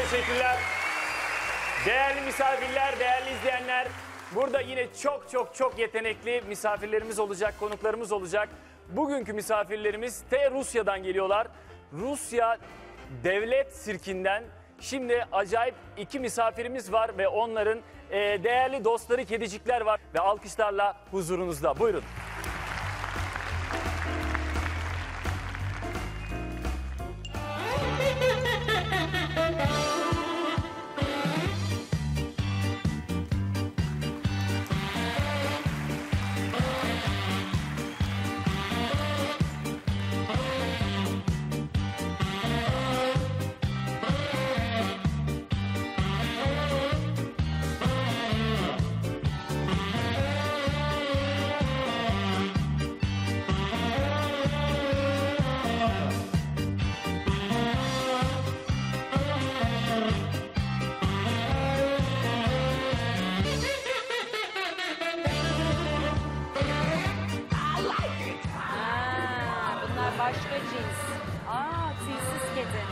teşekkürler. Değerli misafirler, değerli izleyenler, burada yine çok yetenekli misafirlerimiz olacak, konuklarımız olacak. Bugünkü misafirlerimiz Rusya'dan geliyorlar. Rusya Devlet Sirkinden şimdi acayip iki misafirimiz var ve onların değerli dostları kedicikler var ve alkışlarla huzurunuzda. Buyurun. Bunlar başka cins. Tüysüz kedi.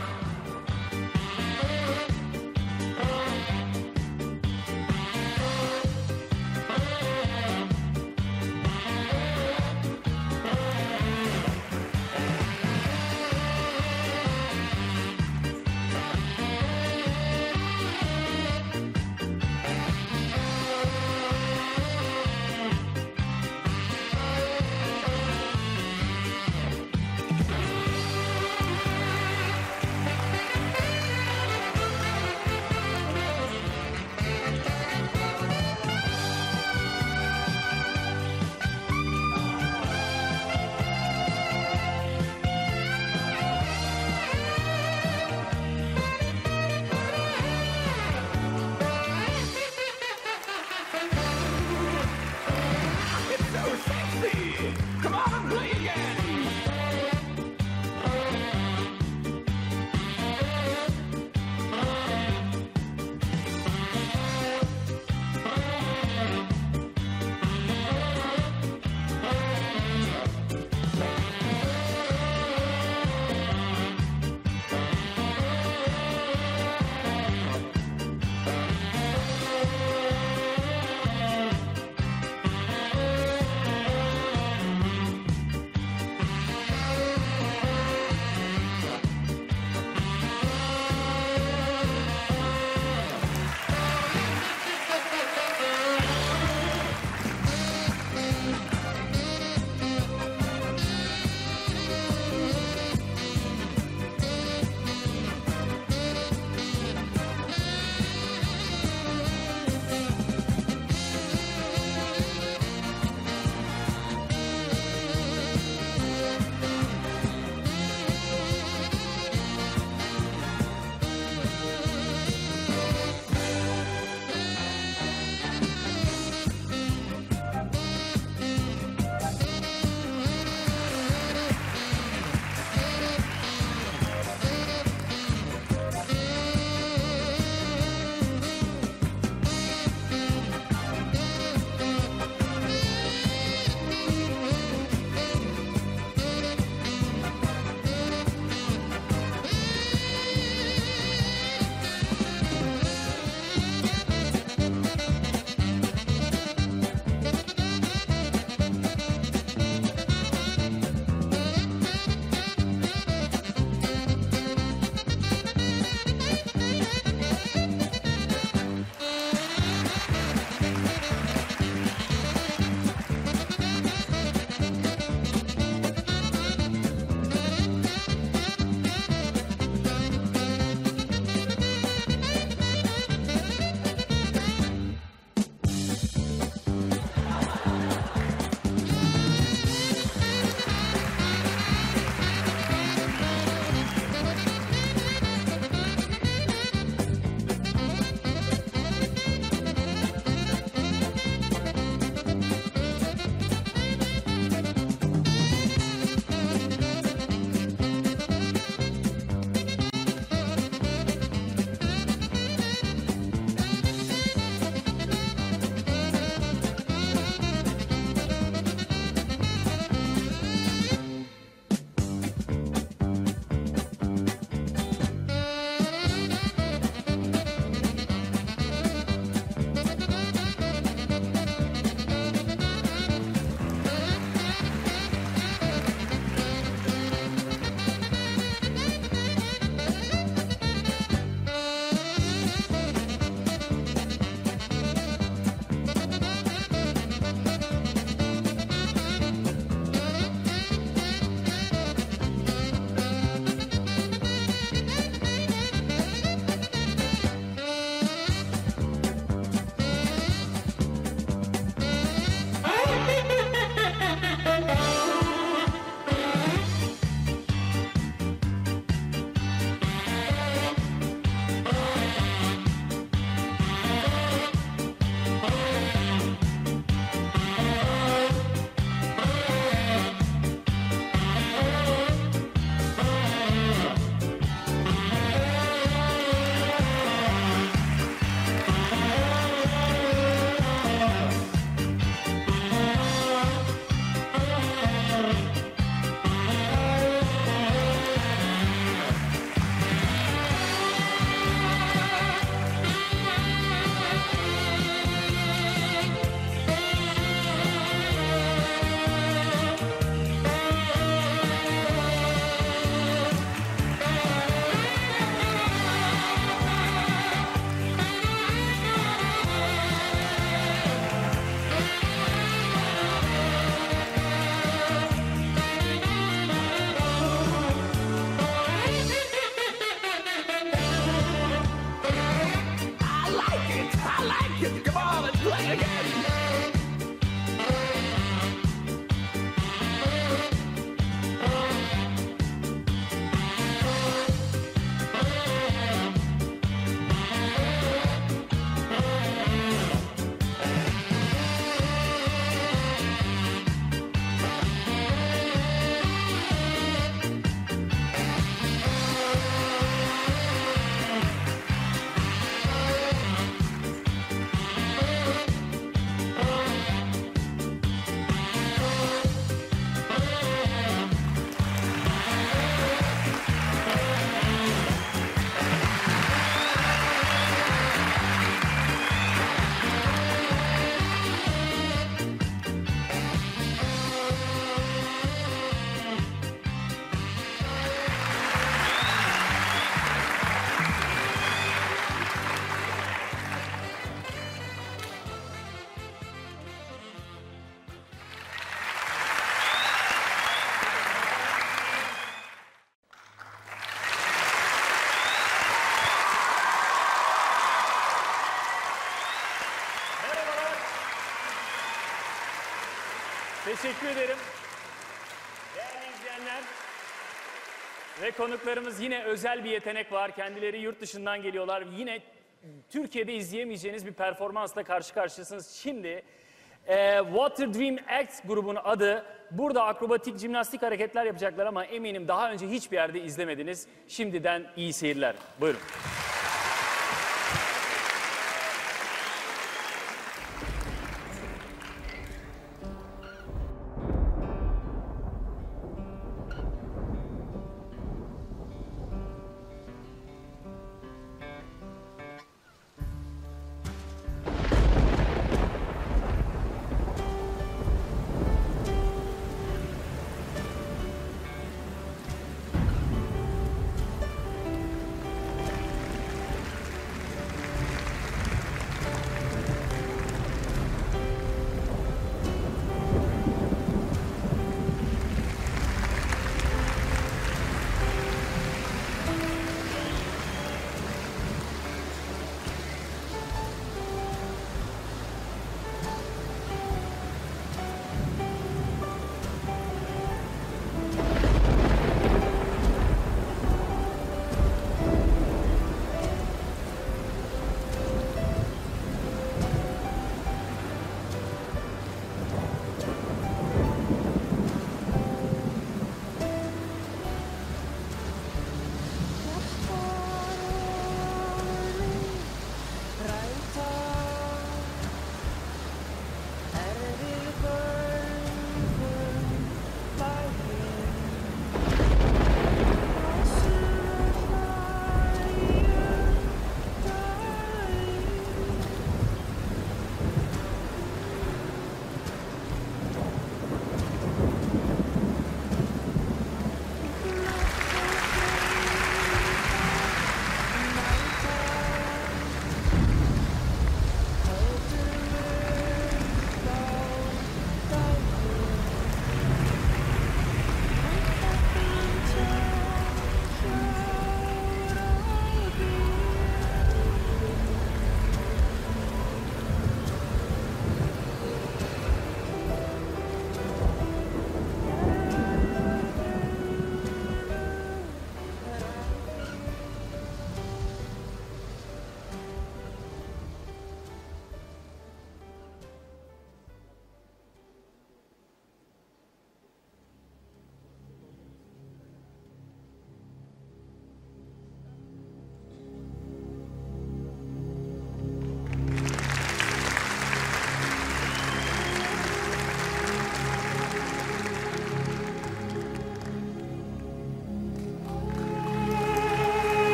Teşekkür ederim. Değerli izleyenler ve konuklarımız, yine özel bir yetenek var. Kendileri yurt dışından geliyorlar. Yine Türkiye'de izleyemeyeceğiniz bir performansla karşı karşıyasınız. Şimdi Water Dream Act grubunun adı. Burada akrobatik jimnastik hareketler yapacaklar ama eminim daha önce hiçbir yerde izlemediniz. Şimdiden iyi seyirler. Buyurun.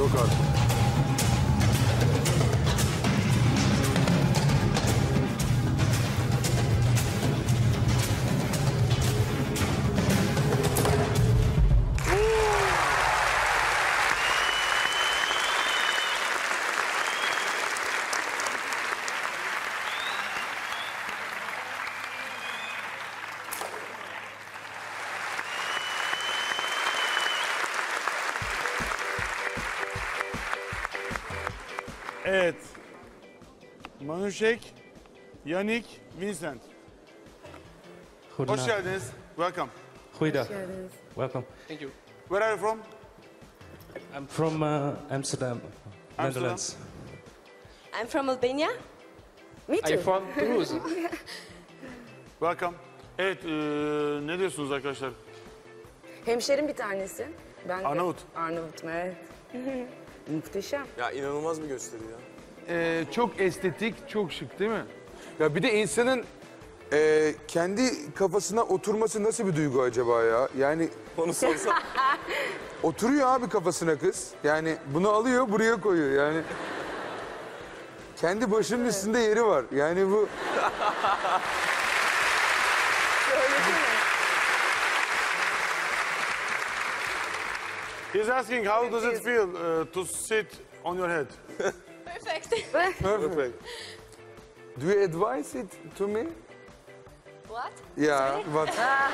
Yok artık. Evet. Manuşek, Yannick, Vincent. Hoş geldiniz. Welcome. Goeiedag. Welcome. Where are you from? I'm from Amsterdam, Netherlands. I'm from Albania. Me too. from Toulouse. Welcome. Evet, ne diyorsunuz arkadaşlar? Hemşerim bir tanesi. Ben de Arnavut. Arnavut'um, evet. Muhteşem. Ya inanılmaz bir gösteri ya. Çok estetik, çok şık değil mi? Ya bir de insanın kendi kafasına oturması nasıl bir duygu acaba ya? Yani onu sorsan. Oturuyor abi kafasına kız. Yani bunu alıyor buraya koyuyor yani. Kendi başının üstünde yeri var. Yani bu... He's asking how does it feel to sit on your head? Perfect. Perfect. Do you advise it to me? What? Yeah, but...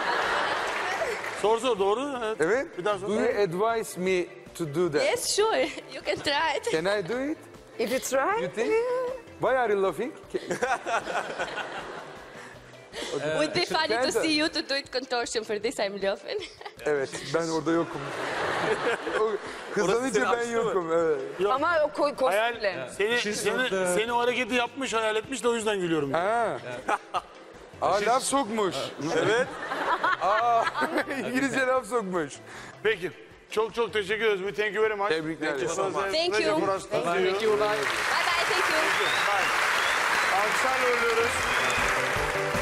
Soru doğru. Evet. Evet. Bir daha sor. Do you advise me to do that? Yes, sure. You can try it. Can I do it? If you try, You think? Why are you laughing? Would be funny to Can't- see you to do it contortion. For this, I'm laughing. Evet, ben orada yokum. Kızlanınca ben yokum, evet. ama o Hayal, kostümle. seni o hareketi yapmış, hayal etmiş de o yüzden gülüyorum. Yani. Ha. Aa, laf sokmuş. Evet. Aa, İngilizce laf sokmuş. Peki, çok çok teşekkür ederiz. We thank you very much. Tebrikler. Thank you so much. Thank Pleasure you. for us to see you. Bye bye. Thank you. Alkışlarla uğurluyoruz.